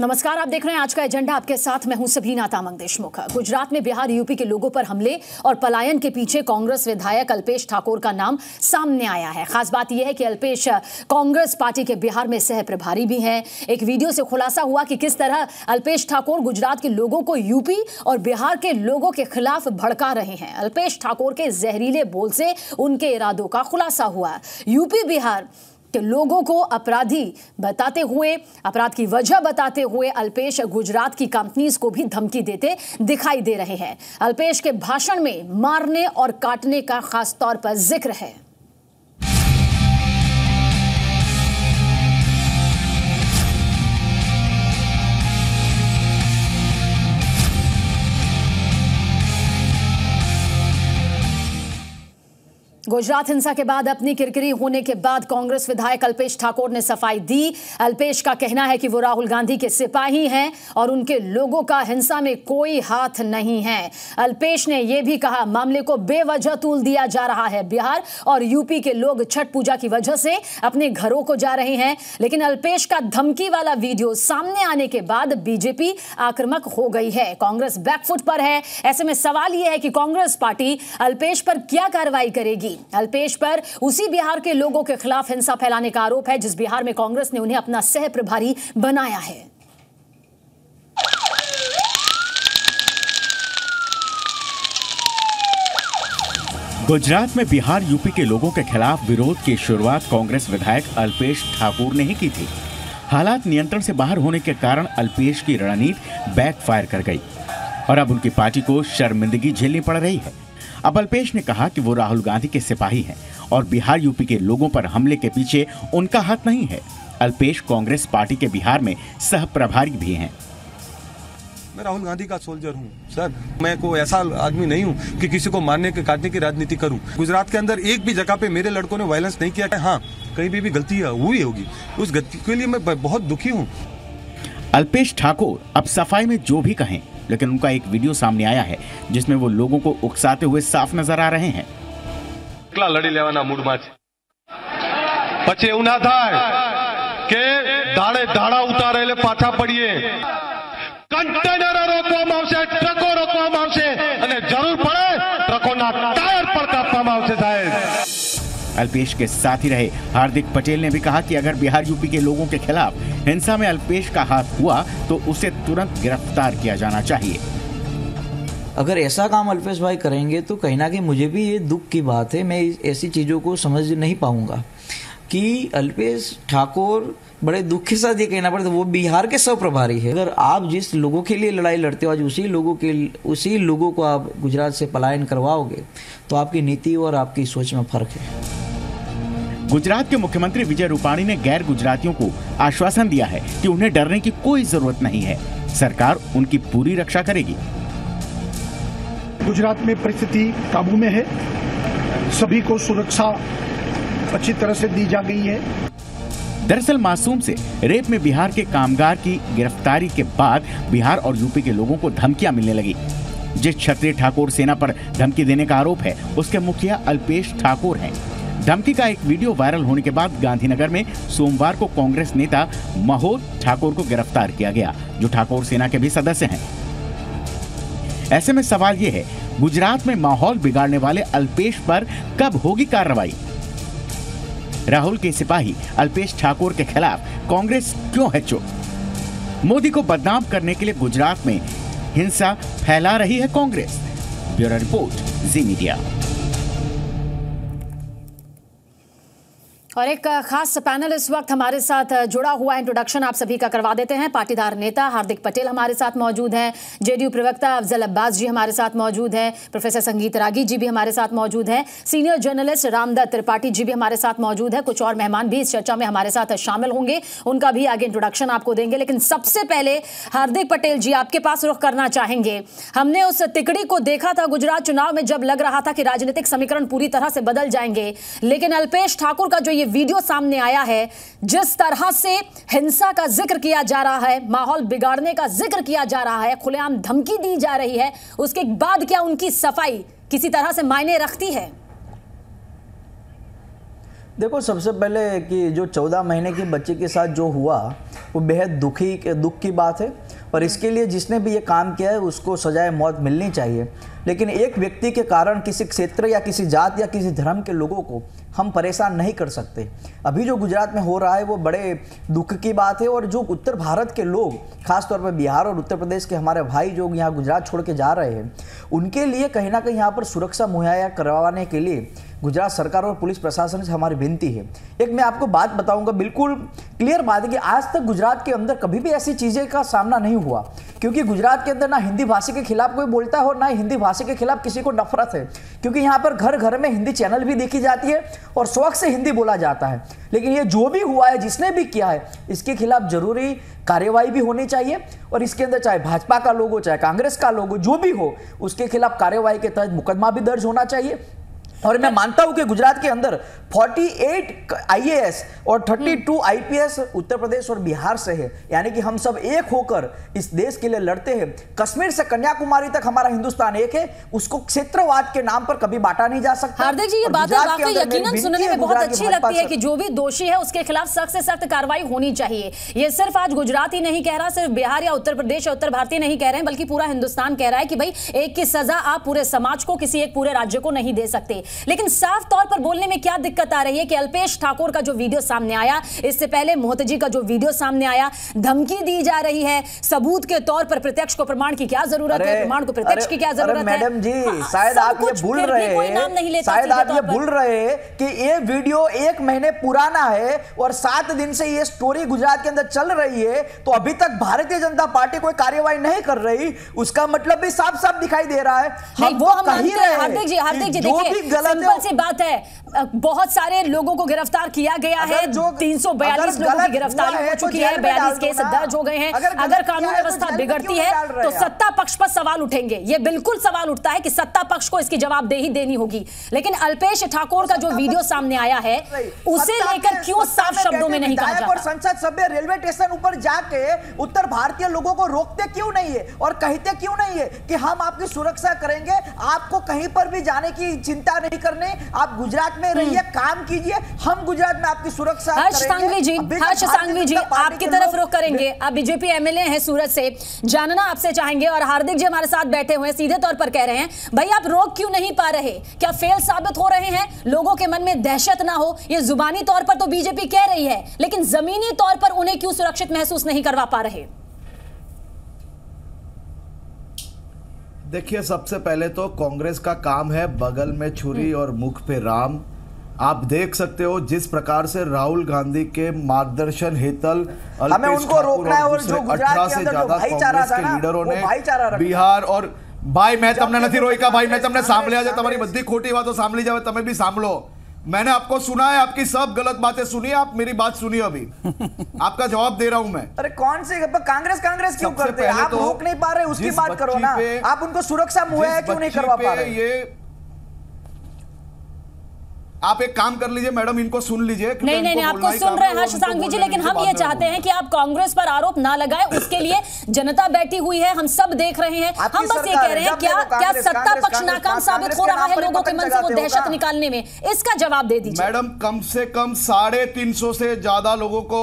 नमस्कार, आप देख रहे हैं आज का एजेंडा। आपके साथ मैं हूं सबीना तामंग देशमुख। गुजरात में बिहार यूपी के लोगों पर हमले और पलायन के पीछे कांग्रेस विधायक अल्पेश ठाकोर का नाम सामने आया है। खास बात यह है कि अल्पेश कांग्रेस पार्टी के बिहार में सह प्रभारी भी हैं। एक वीडियो से खुलासा हुआ कि किस तरह अल्पेश ठाकोर गुजरात के लोगों को यूपी और बिहार के लोगों के खिलाफ भड़का रहे हैं। अल्पेश ठाकोर के जहरीले बोल से उनके इरादों का खुलासा हुआ। यूपी बिहार के लोगों को अपराधी बताते हुए, अपराध की वजह बताते हुए अल्पेश गुजरात की कंपनीज को भी धमकी देते दिखाई दे रहे हैं। अल्पेश के भाषण में मारने और काटने का खास तौर पर जिक्र है। गुजरात हिंसा के बाद अपनी किरकिरी होने के बाद कांग्रेस विधायक अल्पेश ठाकोर ने सफाई दी। अल्पेश का कहना है कि वो राहुल गांधी के सिपाही हैं और उनके लोगों का हिंसा में कोई हाथ नहीं है। अल्पेश ने यह भी कहा, मामले को बेवजह तूल दिया जा रहा है। बिहार और यूपी के लोग छठ पूजा की वजह से अपने घरों को जा रहे हैं। लेकिन अल्पेश का धमकी वाला वीडियो सामने आने के बाद बीजेपी आक्रामक हो गई है। कांग्रेस बैकफुट पर है। ऐसे में सवाल यह है कि कांग्रेस पार्टी अल्पेश पर क्या कार्रवाई करेगी। अल्पेश पर उसी बिहार के लोगों के खिलाफ हिंसा फैलाने का आरोप है जिस बिहार में कांग्रेस ने उन्हें अपना सह प्रभारी बनाया है। गुजरात में बिहार यूपी के लोगों के खिलाफ विरोध की शुरुआत कांग्रेस विधायक अल्पेश ठाकोर ने ही की थी। हालात नियंत्रण से बाहर होने के कारण अल्पेश की रणनीति बैकफायर कर गई और अब उनकी पार्टी को शर्मिंदगी झेलनी पड़ रही है। अब अल्पेश ने कहा कि वो राहुल गांधी के सिपाही हैं और बिहार यूपी के लोगों पर हमले के पीछे उनका हाथ नहीं है। अल्पेश कांग्रेस पार्टी के बिहार में सह प्रभारी भी हैं। मैं राहुल गांधी का सोल्जर हूं सर। मैं कोई ऐसा आदमी नहीं हूं कि किसी को मारने के काटने की राजनीति करूं। गुजरात के अंदर एक भी जगह पे मेरे लड़कों ने वायलेंस नहीं किया। हाँ, कहीं भी गलती हुई होगी, उस गलती के लिए मैं बहुत दुखी हूँ। अल्पेश ठाकोर अब सफाई में जो भी कहें, लेकिन उनका एक वीडियो सामने आया है जिसमें वो लोगों को उकसाते हुए साफ नजर आ रहे हैं। लड़ी लेवाना मूडમાં છે, પછી એવું ના થાય કે દાડે દાડા ઉતારે એટલે પાછા પડીએ। કંટેનરો રોકવામાં આવશે, ટ્રકો રોકવામાં આવશે અને જરૂર પડે ટ્રકોના ટાયર પર કાપવામાં આવશે સાહેબ। अल्पेश के साथ ही रहे हार्दिक पटेल ने भी कहा कि अगर बिहार यूपी के लोगों के खिलाफ हिंसा में अल्पेश का हाथ हुआ तो उसे तुरंत गिरफ्तार किया जाना चाहिए। अगर ऐसा काम अल्पेश भाई करेंगे तो कहीं ना कहीं मुझे भी ये दुख की बात है। मैं ऐसी चीज़ों को समझ नहीं पाऊंगा कि अल्पेश ठाकोर बड़े दुख के साथ ये कहना पड़ता है वो बिहार के सब प्रभारी है। अगर आप जिस लोगों के लिए लड़ाई लड़ते हो आज उसी लोगों को आप गुजरात से पलायन करवाओगे तो आपकी नीति और आपकी सोच में फर्क है। गुजरात के मुख्यमंत्री विजय रूपाणी ने गैर गुजरातियों को आश्वासन दिया है कि उन्हें डरने की कोई जरूरत नहीं है, सरकार उनकी पूरी रक्षा करेगी। गुजरात में परिस्थिति काबू में है, सभी को सुरक्षा अच्छी तरह से दी जा गई है। दरअसल मासूम से रेप में बिहार के कामगार की गिरफ्तारी के बाद बिहार और यूपी के लोगों को धमकियां मिलने लगी। जिस क्षत्रिय ठाकुर सेना पर धमकी देने का आरोप है उसके मुखिया अल्पेश ठाकोर हैं। धमकी का एक वीडियो वायरल होने के बाद गांधीनगर में सोमवार को कांग्रेस नेता माहौल ठाकुर को गिरफ्तार किया गया, जो ठाकुर सेना के भी सदस्य हैं। ऐसे में सवाल यह है, गुजरात में माहौल बिगाड़ने वाले अल्पेश पर कब होगी कार्रवाई? राहुल के सिपाही अल्पेश ठाकोर के खिलाफ कांग्रेस क्यों है चुप? मोदी को बदनाम करने के लिए गुजरात में हिंसा फैला रही है कांग्रेस। Bureau report, Zee Media. और एक खास पैनल इस वक्त हमारे साथ जुड़ा हुआ है। इंट्रोडक्शन आप सभी का करवा देते हैं। पाटीदार नेता हार्दिक पटेल हमारे साथ मौजूद हैं। जेडीयू प्रवक्ता अफजल अब्बास जी हमारे साथ मौजूद हैं। प्रोफेसर संगीत रागी जी भी हमारे साथ मौजूद हैं। सीनियर जर्नलिस्ट रामदत्त त्रिपाठी जी भी हमारे साथ मौजूद है। कुछ और मेहमान भी इस चर्चा में हमारे साथ शामिल होंगे, उनका भी आगे इंट्रोडक्शन आपको देंगे। लेकिन सबसे पहले हार्दिक पटेल जी, आपके पास रुख करना चाहेंगे। हमने उस तिकड़ी को देखा था गुजरात चुनाव में जब लग रहा था कि राजनीतिक समीकरण पूरी तरह से बदल जाएंगे, लेकिन अल्पेश ठाकुर का जो वीडियो सामने आया है, जिस तरह से हिंसा का जिक्र किया जा रहा है, माहौल बिगाड़ने का जिक्र किया जा रहा है, खुलेआम धमकी दी जा रही है, उसके बाद क्या उनकी सफाई किसी तरह से मायने रखती है? देखो, सबसे पहले कि जो 14 महीने की बच्चे के साथ जो हुआ वो बेहद दुख की बात है और इसके लिए जिसने भी ये काम किया है उसको सजाए मौत मिलनी चाहिए। लेकिन एक व्यक्ति के कारण किसी क्षेत्र या किसी जात या किसी धर्म के लोगों को हम परेशान नहीं कर सकते। अभी जो गुजरात में हो रहा है वो बड़े दुख की बात है और जो उत्तर भारत के लोग, खासतौर पर बिहार और उत्तर प्रदेश के हमारे भाई जो यहाँ गुजरात छोड़ के जा रहे हैं, उनके लिए कहीं ना कहीं यहाँ पर सुरक्षा मुहैया करवाने के लिए गुजरात सरकार और पुलिस प्रशासन से हमारी विनती है। एक मैं आपको बात बताऊंगा, बिल्कुल क्लियर बात है कि आज तक गुजरात के अंदर कभी भी ऐसी चीजें का सामना नहीं हुआ, क्योंकि गुजरात के अंदर ना हिंदी भाषा के खिलाफ कोई बोलता है और ना हिंदी भाषा के खिलाफ किसी को नफरत है, क्योंकि यहाँ पर घर घर में हिंदी चैनल भी देखी जाती है और शौक से हिंदी बोला जाता है। लेकिन ये जो भी हुआ है, जिसने भी किया है, इसके खिलाफ जरूरी कार्यवाही भी होनी चाहिए और इसके अंदर चाहे भाजपा का लोग हो, चाहे कांग्रेस का लोग हो, जो भी हो, उसके खिलाफ कार्यवाही के तहत मुकदमा भी दर्ज होना चाहिए। और मैं मानता हूं कि गुजरात के अंदर 48 आईएएस और 32 आईपीएस उत्तर प्रदेश और बिहार से है, यानी कि हम सब एक होकर इस देश के लिए लड़ते हैं। कश्मीर से कन्याकुमारी तक हमारा हिंदुस्तान एक है, उसको क्षेत्रवाद के नाम पर कभी बांटा नहीं जा सकता। हार्दिक जी, ये बातें वाकई यकीनन सुनने में बहुत अच्छी लगती है कि जो भी दोषी है उसके खिलाफ सख्त से सख्त कार्रवाई होनी चाहिए। ये सिर्फ आज गुजरात ही नहीं कह रहा, सिर्फ बिहार या उत्तर प्रदेश या उत्तर भारतीय नहीं कह रहे हैं, बल्कि पूरा हिंदुस्तान कह रहा है कि भाई एक की सजा आप पूरे समाज को, किसी एक पूरे राज्य को नहीं दे सकते। लेकिन साफ तौर पर बोलने में क्या दिक्कत आ रही है कि अल्पेश ठाकोर का जो वीडियो सामने आया, इससे पहले मोहतजी का जो वीडियो सामने आया, धमकी दी जा रही है सबूत के तौर पर। प्रत्यक्ष को प्रमाण की क्या जरूरत है, प्रमाण को प्रत्यक्ष की क्या जरूरत है? मैडम जी, शायद आप ये भूल रहे हैं, शायद आप ये भूल रहे हैं कि ये वीडियो 1 महीने पुराना है और 7 दिन से ये स्टोरी गुजरात के अंदर चल रही है, तो अभी तक भारतीय जनता पार्टी कोई कार्यवाही नहीं कर रही, उसका मतलब भी साफ साफ दिखाई दे रहा है। नहीं, वो हम मानते हैं हार्दिक जी, देखिए सिंपल सी बात है, बहुत सारे लोगों को गिरफ्तार किया गया है, 342 लोगों की गिरफ्तारी हो चुकी है, 42 केस दर्ज हो गए हैं। अगर कानून व्यवस्था बिगड़ती है तो सत्ता पक्ष पर सवाल उठेंगे। ये बिल्कुल सवाल उठता है कि सत्ता पक्ष को इसकी जवाबदेही देनी होगी। लेकिन अल्पेश ठाकोर का जो वीडियो सामने आया है, उसे लेकर क्यों साफ शब्दों में नहीं कहा जाता? और संसद सभ्य रेलवे स्टेशन ऊपर जाके उत्तर भारतीय लोगों को रोकते क्यों नहीं है और कहते क्यों नहीं है कि हम आपकी सुरक्षा करेंगे, आपको कहीं पर भी जाने की चिंता नहीं करने, आप गुजरात में रहिए, काम कीजिए, हम गुजरात में आपकी सुरक्षा करेंगे। हर्ष सांघवी जी आपकी तरफ रुख करेंगे। आप बीजेपी एमएलए हैं सूरत से, जानना आपसे चाहेंगे और हार्दिक जी हमारे साथ बैठे हुए हैं, सीधे तौर पर कह रहे हैं भाई आप रोक क्यों नहीं पा रहे? क्या फेल साबित हो रहे हैं? लोगों के मन में दहशत ना हो, ये जुबानी तौर पर तो बीजेपी कह रही है, लेकिन जमीनी तौर पर उन्हें क्यों सुरक्षित महसूस नहीं करवा पा रहे? देखिए, सबसे पहले तो कांग्रेस का काम है बगल में छुरी और मुख पे राम। आप देख सकते हो जिस प्रकार से राहुल गांधी के मार्गदर्शन हेतल हमें उनको रोकना है और जो गुजरात के अंदर जो भाईचारा था ना, लीडरों ने भाईचारा बिहार और भाई मैं तमने नहीं रोका, भाई मैं तमने सांभळ्या છે, તમારી બધી ખોટી વાતો સાંભળી જાવે, તમે भी सांभळो। मैंने आपको सुना है, आपकी सब गलत बातें सुनी, आप मेरी बात सुनिए अभी। आपका जवाब दे रहा हूं मैं। अरे कौन से कांग्रेस क्यों करते हैं? आप रोक नहीं पा रहे, उसकी बात करो ना। आप उनको सुरक्षा मुहैया क्यों नहीं करवा पा रहे? ये आप एक काम कर लीजिए मैडम, इनको सुन लीजिए। नहीं, आपको सुन रहे हैं हर्ष सांघवी जी, लेकिन हम ये चाहते हैं कि आप कांग्रेस पर आरोप ना लगाएं, उसके लिए जनता बैठी हुई है, हम सब देख रहे हैं। हम बस ये कह रहे हैं क्या सत्ता पक्ष नाकाम साबित हो रहा है लोगों के मन से वो दहशत निकालने में? इसका जवाब दे दीजिए। मैडम, कम से कम 350 से ज्यादा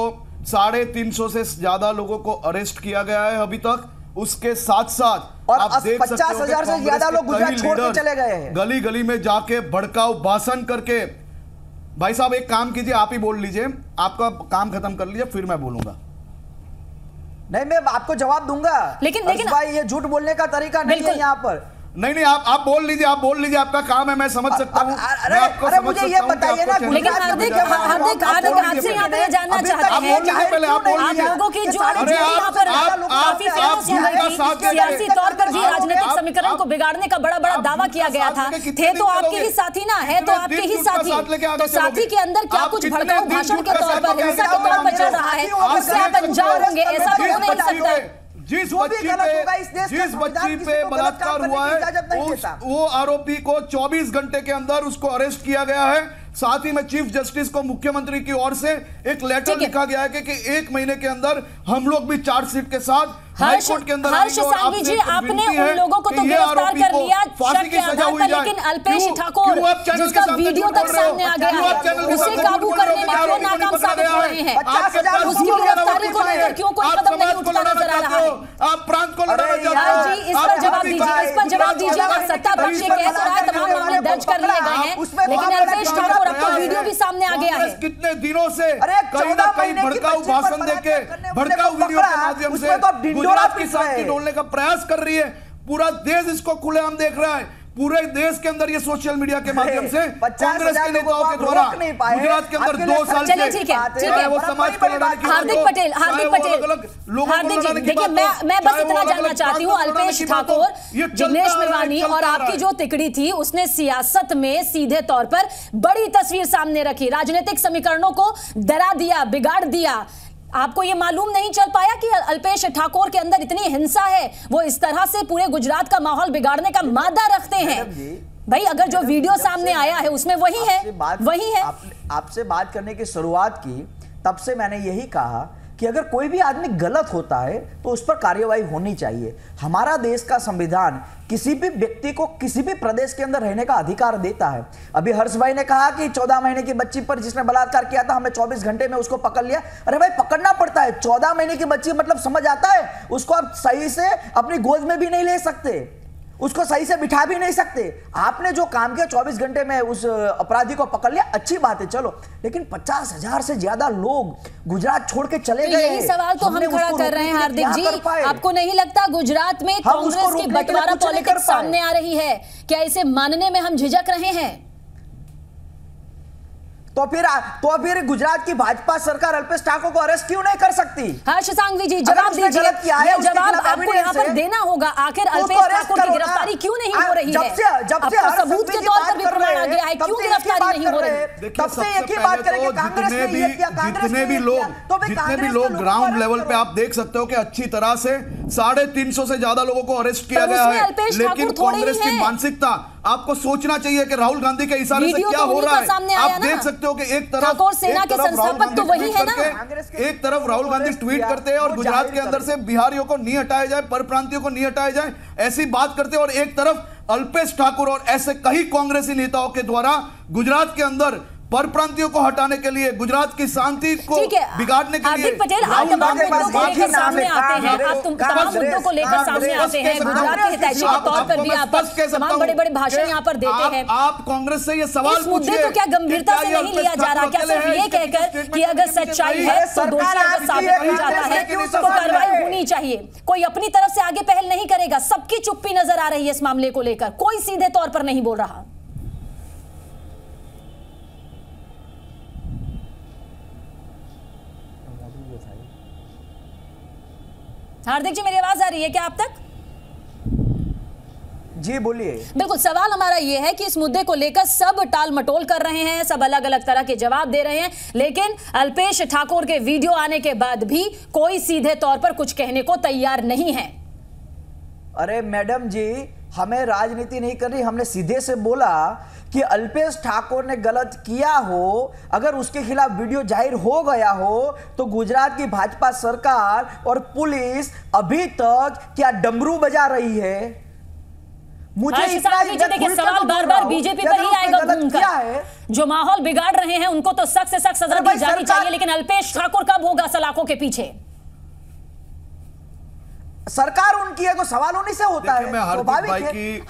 लोगों को अरेस्ट किया गया है अभी तक। उसके साथ साथ और आप देख 50,000 से ज्यादा लोग गुजरात छोड़ के चले गए हैं, गली गली में जाके भड़काऊ भाषण करके। भाई साहब एक काम कीजिए, आप ही बोल लीजिए, आपका काम खत्म कर लीजिए, फिर मैं बोलूंगा। नहीं, मैं आपको जवाब दूंगा, लेकिन भाई ये झूठ बोलने का तरीका नहीं है यहाँ पर। नहीं, आप बोल लीजिए, आपका काम है, मैं समझ सकता हूँ। अरे मुझे ये बताइए ना, लेकिन हार्दिक आपसे यहाँ पर जानना चाहते हैं आप लोगों की जो यहाँ पर काफी सियासी तौर पर भी राजनीतिक समीकरण को बिगाड़ने का बड़ा दावा किया गया था। थे तो आपके ही साथी ना, है तो आपके ही साथी, तो साथी के अंदर क्या कुछ भड़काऊ भाषण के तौर पर, हिंसा के तौर पर चल रहा है, उससे आप अनजान होंगे? ऐसा तो हो नहीं सकता। जिस बच्ची पे बलात्कार हुआ है, वो आरोपी को 24 घंटे के अंदर उसको अरेस्ट किया गया है। साथ ही में चीफ जस्टिस को मुख्यमंत्री की ओर से एक लेटर लिखा गया है कि 1 महीने के अंदर हम लोग भी चार्जशीट के साथ हाईकोर्ट के अंदर हर्ष सांघवी जी, आपने उन लोगों को तो गिरफ्तार कर लिया शक के आधार पर, लेकिन अल्पेश ठाकुर जिसका वीडियो तक सामने आ गया है, उसे काबू करने में क्यों नाकाम साबित हो रहे हैं? उसकी गिरफ्तारी को लेकर क्यों कोई कदम नहीं उठता नजर आ रहा है? आप प्रांत को लड़ाना चाहते हो? जी, इस पर जवाब दीजिए, इस पर जवाब दीजिएगा। सत्ता पक्ष ये कह तो रहा है तमाम मामले दर्ज कर लिए गए हैं, लेकिन अल्पेश ठाकुर अब तो वीडियो भी सामने आ गया है। कितने दिनों से कहीं ना कहीं भड़काऊ भाषण देके, भड़काऊ वीडियो के माध्यम से गुजरात की शांति डोलने का प्रयास कर रही है। पूरा देश इसको खुलेआम देख रहा है। पूरे देश के अंदर ये सोशल मीडिया के माध्यम से कांग्रेस के नेताओं के द्वारा गुजरात के अंदर 2 साल से ठीक है वो समाज को लड़ाने की हार्दिक पटेल हार्दिक जी, देखिए मैं बस इतना जानना चाहती हूँ, अल्पेश ठाकुर, जिग्नेश मेवानी और आपकी जो तिकड़ी थी उसने सियासत में सीधे तौर पर बड़ी तस्वीर सामने रखी, राजनीतिक समीकरणों को डरा दिया, बिगाड़ दिया। आपको ये मालूम नहीं चल पाया कि अल्पेश ठाकुर के अंदर इतनी हिंसा है, वो इस तरह से पूरे गुजरात का माहौल बिगाड़ने का मादा रखते हैं? भाई अगर जो वीडियो सामने आया है उसमें वही है। आपसे बात करने की शुरुआत की तब से मैंने यही कहा कि अगर कोई भी आदमी गलत होता है तो उस पर कार्यवाही होनी चाहिए। हमारा देश का संविधान किसी भी व्यक्ति को किसी भी प्रदेश के अंदर रहने का अधिकार देता है। अभी हर्ष भाई ने कहा कि 14 महीने की बच्ची पर जिसने बलात्कार किया था हमने 24 घंटे में उसको पकड़ लिया। अरे भाई पकड़ना पड़ता है। 14 महीने की बच्ची मतलब समझ आता है? उसको आप सही से अपनी गोद में भी नहीं ले सकते, उसको सही से बिठा भी नहीं सकते। आपने जो काम किया 24 घंटे में उस अपराधी को पकड़ लिया, अच्छी बात है, चलो, लेकिन 50,000 से ज्यादा लोग गुजरात छोड़ के चले गए। यही सवाल तो हम खड़ा कर रहे हैं हार्दिक जी, आपको नहीं लगता गुजरात में कांग्रेस की बंटवारा पॉलिटिक्स सामने आ रही है? क्या इसे मानने में हम झिझक रहे हैं? तो फिर गुजरात की भाजपा सरकार अल्पेश ठाकुर को अरेस्ट क्यों नहीं कर सकती? हर्ष सांघवी जी जवाब दीजिए, जवाब आपको यहाँ पर देना होगा। आखिर अल्पेश ठाकुर की गिरफ्तारी क्यों नहीं हो रही है? अब तो सबूत के तौर पर भी प्रमाण आ गया है, क्यों गिरफ्तारी नहीं हो रही? तब से एक ही बात करेंगे, कांग्रेस ने ये किया, जितने भी लोग ग्राउंड लेवल पे आप देख सकते हो कि अच्छी तरह से 350 से ज्यादा लोगों को अरेस्ट किया गया है, लेकिन कांग्रेस की मानसिकता आपको सोचना चाहिए कि राहुल गांधी के इशारे से क्या हो रहा है। आप देख सकते हो कि एक तरफ सेना के संस्थापक तो वही है ना, एक तरफ राहुल गांधी ट्वीट करते हैं और गुजरात के अंदर से बिहारियों को नहीं हटाया जाए, परप्रांतियों को नहीं हटाया जाए, ऐसी बात करते हैं। और एक तरफ अल्पेश ठाकुर और ऐसे कई कांग्रेसी नेताओं के द्वारा गुजरात के अंदर परप्रांतियों को हटाने के लिए, गुजरात की शांति को बिगाड़ने के लिए पटेल आप तमाम मुद्दों को लेकर सामने आते हैं, तमाम मुद्दों को लेकर सामने आते हैं, गुजरात के हितैषी के तौर पर भी आप तमाम बड़े-बड़े भाषण यहाँ पर देते हैं। आप कांग्रेस से ये सवाल इस मुद्दे को क्या गंभीरता से नहीं लिया जा रहा? क्या सिर्फ ये कहकर कि अगर सच्चाई है तो दोषी अगर साबित हो जाता है तो कार्रवाई होनी चाहिए, कोई अपनी तरफ से आगे पहल नहीं करेगा? सबकी चुप्पी नजर आ रही है इस मामले को लेकर, कोई सीधे तौर पर नहीं बोल रहा। हार्दिक जी मेरी आवाज आ रही है क्या आप तक? जी बोलिए। बिल्कुल, सवाल हमारा ये है कि इस मुद्दे को लेकर सब टाल मटोल कर रहे हैं, सब अलग अलग तरह के जवाब दे रहे हैं, लेकिन अल्पेश ठाकुर के वीडियो आने के बाद भी कोई सीधे तौर पर कुछ कहने को तैयार नहीं है। अरे मैडम जी, हमें राजनीति नहीं करनी, हमने सीधे से बोला कि अल्पेश ठाकुर ने गलत किया हो, अगर उसके खिलाफ वीडियो जाहिर हो गया हो तो गुजरात की भाजपा सरकार और पुलिस अभी तक क्या डमरू बजा रही है? मुझे देखिए सवाल बार बार बीजेपी पर ही आएगा घूमकर। जो माहौल बिगाड़ रहे हैं उनको तो सख्त से सख्त सजा दी जानी चाहिए, लेकिन अल्पेश ठाकुर कब होगा सलाखों के पीछे? सरकार उनकी है तो सवाल उन्हीं से होता है। हार्दिक भाई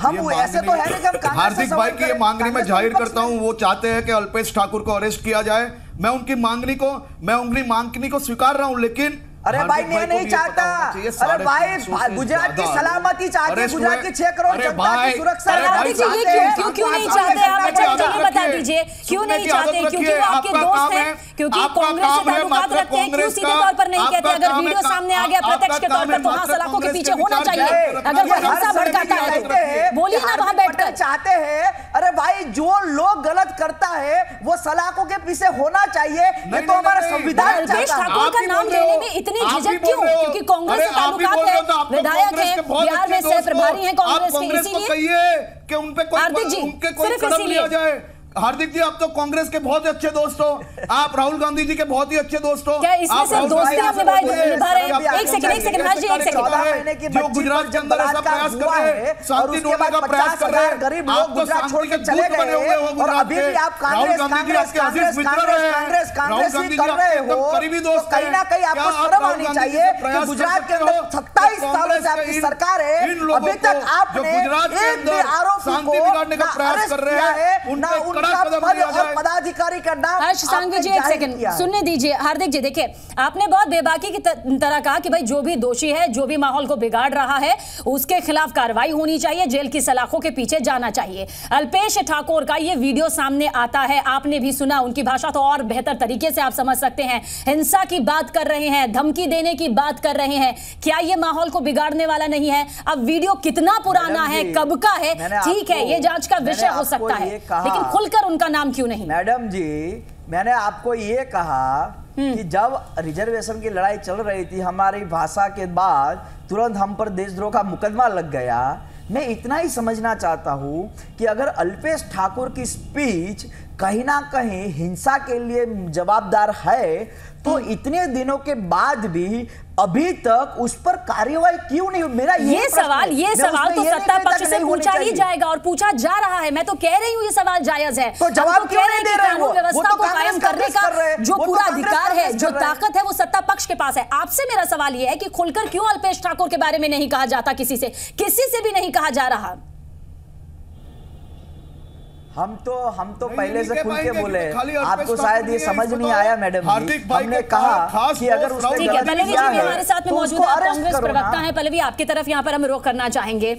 की ये मांगनी मैं जाहिर करता हूं, वो चाहते हैं कि अल्पेश ठाकुर को अरेस्ट किया जाए। मैं उनकी मांगनी को स्वीकार रहा हूं, लेकिन अरे भाई मैं नहीं चाहता। अरे भाई गुजरात की सलामती चाहते, गुजरात की 6 करोड़ जनता की सुरक्षा क्यों नहीं चाहते आप? अच्छा चलिए बता दीजिए क्यों नहीं चाहते? क्योंकि वो आपके दोस्त हैं, क्योंकि कांग्रेस से ताल्लुकात रखते हैं। क्यों सीधे तौर पर नहीं कहते? अगर वीडियो सामने आ गया प्रत्यक्ष के तौर पर तो हाँ सलाखों के पीछे होना चाहिए। अगर वो हिंसा भड़काता है तो बोलिए ना वहां बैठकर। चाहते हैं अरे भाई जो लोग गलत करता है वो सलाखों के पीछे होना चाहिए, ये तो हमारा संविधान। अल्पेश ठाकुर का नाम लेने में इतनी झिझक क्यों? क्योंकि कांग्रेस से ताल्लुकात है, विधायक हैं, बिहार में सह प्रभारी हैं कांग्रेस के, इसीलिए कि उन पे कोई सिर्फ कदम लिया जाए। हार्दिक जी, आप तो कांग्रेस के बहुत ही अच्छे दोस्त हो, आप राहुल गांधी जी के बहुत ही अच्छे दोस्त हो। क्या इसमें सिर्फ दोस्ती आप निभा रहे हैं? एक सेकंड हर्ष जी, एक सेकंड। जो गुजरात के अंदर ऐसा प्रयास कर रहे हैं, शांति ढूंढने का प्रयास कर रहे हैं, गरीब लोग गुजरात छोड़ के चले गए और अभी भी आप कांग्रेस कांग्रेस कांग्रेस कांग्रेस कांग्रेस ही कर रहे हो, तो कहीं ना कहीं आपको शर्म आनी चाहिए कि गुजरात के अंदर 27 सालों से आपकी सरकार है, अभी तक आपने एक भी आरोपी को अरेस्ट किया है, ना उनका पद और पदाधिकारी का नाम। हर्ष सांघवी जी, एक सेकंड सुनने दीजिए। हार्दिक जी, देखिए आपने बहुत बेबाकी की तरह कहा कि भाई जो भी दोषी है, जो भी माहौल को बिगाड़ रहा है, उसके खिलाफ कार्रवाई होनी चाहिए, जेल की सलाखों के पीछे जाना चाहिए। अल्पेश ठाकोर का ये वीडियो सामने आता है, आपने भी सुना, उनकी भाषा तो और बेहतर तरीके से आप समझ सकते हैं। हिंसा की बात कर रहे हैं, धमकी देने की बात कर रहे हैं, क्या ये माहौल को बिगाड़ने वाला नहीं है? अब वीडियो कितना पुराना है, कब का है, ठीक है, ये जांच का विषय हो सकता है, लेकिन खुलकर उनका नाम क्यों नहीं? मैडम जी, मैंने आपको ये कहा कि जब रिजर्वेशन की लड़ाई चल रही थी, हमारी भाषा के बाद तुरंत हम पर देशद्रोह का मुकदमा लग गया। मैं इतना ही समझना चाहता हूं कि अगर अल्पेश ठाकुर की स्पीच कहीं ना कहीं हिंसा के लिए जवाबदार है, तो इतने दिनों के बाद भी अभी तक उस पर कार्रवाई क्यों नहीं? मेरा ये सवाल तो सत्ता पक्ष से पूछा ही जाएगा और पूछा जा रहा है। मैं तो कह रही हूँ ये सवाल जायज है, तो जवाब क्यों नहीं दे रहे? कानून व्यवस्था को कायम करने का जो पूरा अधिकार है, जो ताकत है, वो सत्ता पक्ष के पास है। आपसे मेरा सवाल ये है कि खुलकर क्यों अल्पेश ठाकुर के बारे में नहीं कहा जाता? किसी से भी नहीं कहा जा रहा। हम तो पहले से खुल के बोले, आपको शायद ये समझ नहीं आया मैडम जी। हमने कहा कि अगर उसने ठीक है, पल्लवी जी भी हमारे साथ में मौजूद है, कांग्रेस प्रवक्ता है। पल्लवी, आपकी तरफ यहाँ पर हम रुख करना चाहेंगे।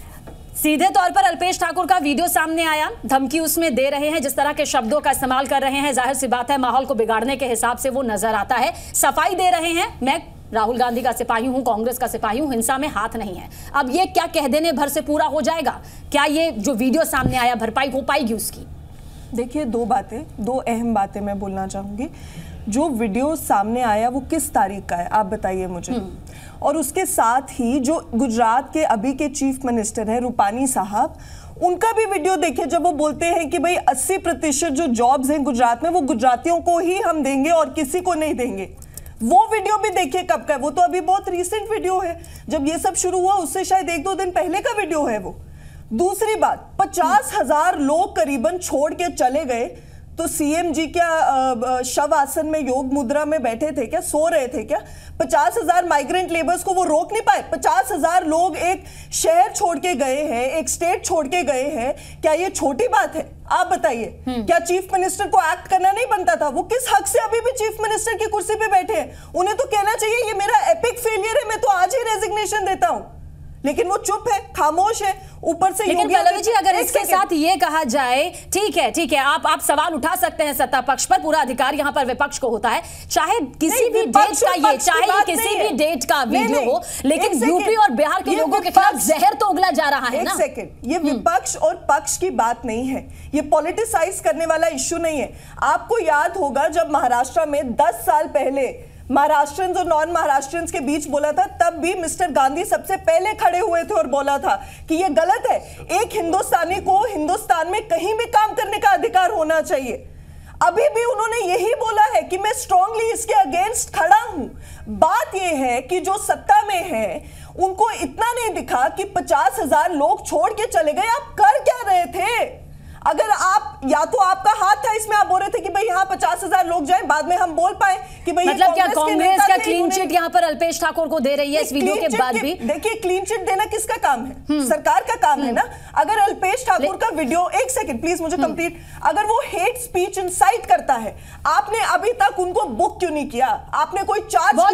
सीधे तौर पर अल्पेश ठाकुर का वीडियो सामने आया, धमकी उसमें दे रहे हैं, जिस तरह के शब्दों का इस्तेमाल कर रहे हैं, जाहिर सी बात है माहौल को बिगाड़ने के हिसाब से वो नजर आता है। सफाई दे रहे हैं, मैं राहुल गांधी का सिपाही हूं, कांग्रेस का सिपाही हूं, हिंसा में हाथ नहीं है। अब ये क्या कह देने भर से पूरा हो जाएगा? क्या ये जो वीडियो सामने आया भरपाई हो पाएगी उसकी? देखिए, दो अहम बातें मैं बोलना चाहूंगी। जो वीडियो सामने आया वो किस तारीख का है, आप बताइए मुझे। और उसके साथ ही जो गुजरात के अभी के चीफ मिनिस्टर हैं रूपानी साहब, उनका भी वीडियो देखिए, जब वो बोलते हैं कि भाई 80% जो जॉब्स हैं गुजरात में वो गुजरातियों को ही हम देंगे और किसी को नहीं देंगे। वो वीडियो भी देखिए कब का है, वो तो अभी बहुत रीसेंट वीडियो है, जब ये सब शुरू हुआ उससे शायद 1-2 दिन पहले का वीडियो है वो। दूसरी बात, 50,000 लोग करीबन छोड़ के चले गए, तो सीएम जी क्या शव आसन में योग मुद्रा में बैठे थे क्या, सो रहे थे क्या? 50,000 माइग्रेंट लेबर्स को वो रोक नहीं पाए? 50,000 लोग एक शहर छोड़ के गए हैं, एक स्टेट छोड़ के गए हैं, क्या ये छोटी बात है? आप बताइए, क्या चीफ मिनिस्टर को एक्ट करना नहीं बनता था? वो किस हक से अभी भी चीफ मिनिस्टर की कुर्सी पे बैठे हैं? उन्हें तो कहना चाहिए ये मेरा एपिक फेलियर है, मैं तो आज ही रेजिग्नेशन देता हूं, लेकिन वो चुप है, खामोश है। ऊपर से लेकिन पल्लवी जी, अगर इसके साथ ये कहा जाए, ठीक है, आप सवाल उठा सकते हैं सत्ता पक्ष पर, पूरा अधिकार यहाँ पर विपक्ष को होता है, चाहे किसी भी डेट का चाहे किसी भी डेट का वीडियो हो, लेकिन यूपी और बिहार के लोगों के खिलाफ जहर तो उगला जा रहा है ना। एक सेकंड, ये विपक्ष और पक्ष की बात नहीं है, ये पॉलिटिसाइज करने वाला इश्यू नहीं है। आपको याद होगा जब महाराष्ट्र में 10 साल पहले महाराष्ट्रियंस और नॉन महाराष्ट्रियंस के बीच बोला था, तब भी मिस्टर गांधी सबसे पहले खड़े हुए थे और बोला था कि ये गलत है, एक हिंदुस्तानी को हिंदुस्तान में कहीं भी काम करने का अधिकार होना चाहिए। अभी भी उन्होंने यही बोला है कि मैं स्ट्रांगली इसके अगेंस्ट खड़ा हूं। बात यह है कि जो सत्ता में है उनको इतना नहीं दिखा कि 50,000 लोग छोड़ के चले गए, आप कर क्या रहे थे? अगर आप, या तो आपका हाथ था इसमें, आप बोल रहे थे कि भाई यहाँ 50,000 लोग जाएं, बाद में हम बोल पाए कि भाई मतलब क्या कांग्रेस का क्लीन चिट यहाँ पर अल्पेश ठाकुर को दे रही है इस वीडियो के बाद भी? देखिए, क्लीन चिट देना किसका काम है? सरकार का काम है ना। अगर अल्पेश ठाकुर का वीडियो, एक सेकंड प्लीज मुझे कंप्लीट, अगर वो हेट स्पीच इंसाइट करता है, आपने अभी तक उनको बुक क्यों नहीं किया? आपने कोई चार्ज? बहुत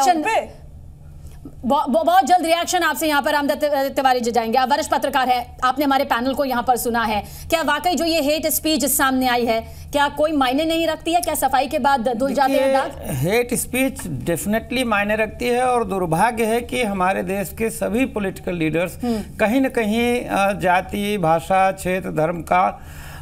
जल्द रिएक्शन आपसे यहाँ पर रामदत्त तिवारी जी जाएंगे। आप वरिष्ठ पत्रकार हैं, आपने हमारे पैनल को यहाँ पर सुना है, क्या वाकई जो ये हेट स्पीच सामने आई है, क्या कोई मायने नहीं रखती है? क्या सफाई के बाद धुल जाते हैं दाग? हेट स्पीच डेफिनेटली मायने रखती है, और दुर्भाग्य है कि हमारे देश के सभी पॉलिटिकल लीडर्स कहीं न कहीं जाति, भाषा, क्षेत्र, धर्म का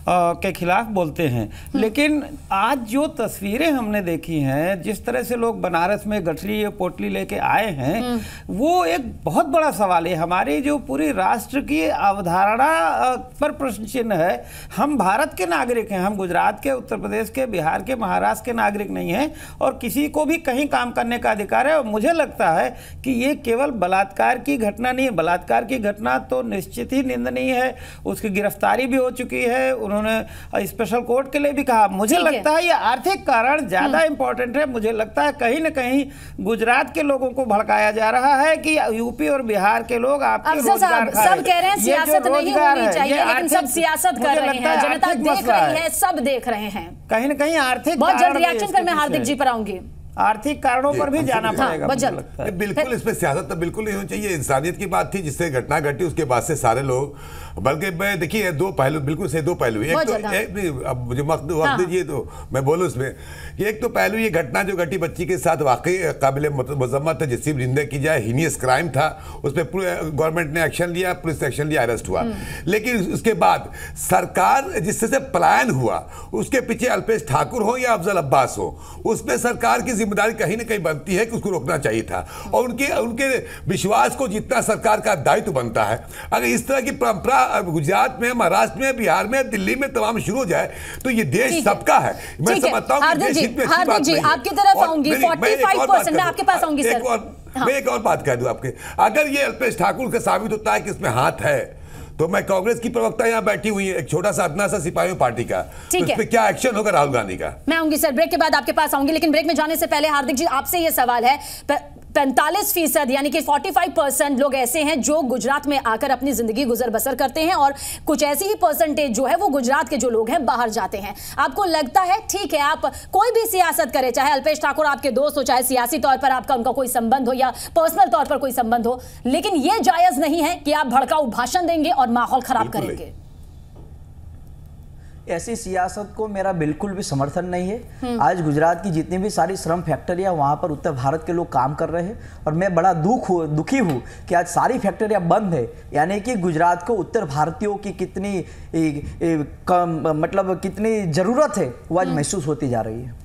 के खिलाफ बोलते हैं। लेकिन आज जो तस्वीरें हमने देखी हैं, जिस तरह से लोग बनारस में गठरी पोटली लेके आए हैं, वो एक बहुत बड़ा सवाल है। हमारी जो पूरी राष्ट्र की अवधारणा पर प्रश्न चिन्ह है। हम भारत के नागरिक हैं, हम गुजरात के, उत्तर प्रदेश के, बिहार के, महाराष्ट्र के नागरिक नहीं हैं और किसी को भी कहीं काम करने का अधिकार है। और मुझे लगता है कि ये केवल बलात्कार की घटना नहीं है। बलात्कार की घटना तो निश्चित ही निंदनीय है, उसकी गिरफ्तारी भी हो चुकी है, उन्होंने स्पेशल कोर्ट के लिए भी कहा। मुझे लगता है ये आर्थिक कारण ज्यादा इंपॉर्टेंट है। मुझे लगता है कहीं ना कहीं गुजरात के लोगों को भड़काया जा रहा है कि यूपी और बिहार के लोग आपके रोजगार खा रहे हैं। सब कह रहे हैं सियासत नहीं होनी चाहिए, लेकिन सब सियासत कर रहे हैं, जनता देख रही है, सब देख रहे हैं। कहीं ना कहीं आर्थिक, बहुत जल्द रिएक्शन पर मैं हार्दिक जी पर आऊंगी। आर्थिक कारणों पर भी जाना पड़ेगा। बिल्कुल इसमें सियासत तो बिल्कुल नहीं होनी चाहिए। इंसानियत की बात थी, जिससे घटना घटी उसके बाद से सारे लोग, बल्कि मैं देखिए दो पहलू, बिल्कुल से दो पहलू। एक तो अब मुझे वक्त दीजिए तो मैं बोलूँ इसमें कि एक तो पहलू ये घटना जो घटी बच्ची के साथ वाकई काबिल मजम्मत है, जिसकी निंदा की जाए, हीनियस क्राइम था, उस पर गवर्नमेंट ने एक्शन लिया, पुलिस ने एक्शन लिया, अरेस्ट हुआ। लेकिन उसके बाद सरकार जिससे पलायन हुआ, उसके पीछे अल्पेश ठाकुर हो या अफजल अब्बास हो, उसमें सरकार की जिम्मेदारी कहीं ना कहीं बनती है कि उसको रोकना चाहिए था और उनके विश्वास को जीतना सरकार का दायित्व बनता है। अगर इस तरह की परंपरा गुजरात में, महाराष्ट्र में, बिहार में, दिल्ली में तमाम शुरू हो जाए तो ये देश सबका है। मैं समझता हूं कि देश हित में अच्छी बात नहीं है। आपकी तरफ आऊंगी, 45% मैं आपके पास आऊंगी सर। मैं एक और बात कह दूं आपके, अगर ये अल्पेश ठाकुर का साबित होता है कि इसमें हाथ है, तो मैं कांग्रेस की प्रवक्ता यहाँ बैठी हुई है, एक छोटा सा अपना सा सिपाहियों पार्टी का, तो इस पे क्या एक्शन होगा राहुल गांधी का? मैं आऊंगी सर, ब्रेक के बाद आपके पास आऊंगी। लेकिन ब्रेक में जाने से पहले हार्दिक जी आपसे ये सवाल है, 45% यानी कि 45% लोग ऐसे हैं जो गुजरात में आकर अपनी जिंदगी गुजर बसर करते हैं और कुछ ऐसी ही परसेंटेज जो है वो गुजरात के जो लोग हैं बाहर जाते हैं। आपको लगता है ठीक है, आप कोई भी सियासत करें, चाहे अल्पेश ठाकुर आपके दोस्त हो, चाहे सियासी तौर पर आपका उनका कोई संबंध हो या पर्सनल तौर पर कोई संबंध हो, लेकिन यह जायज नहीं है कि आप भड़काऊ भाषण देंगे और माहौल खराब करेंगे? ऐसी सियासत को मेरा बिल्कुल भी समर्थन नहीं है। आज गुजरात की जितनी भी सारी श्रम फैक्ट्रियां, वहां पर उत्तर भारत के लोग काम कर रहे हैं और मैं बड़ा दुखी हूं कि आज सारी फैक्ट्रियां बंद है। यानी कि गुजरात को उत्तर भारतीयों की कितनी मतलब कितनी जरूरत है वो आज महसूस होती जा रही है।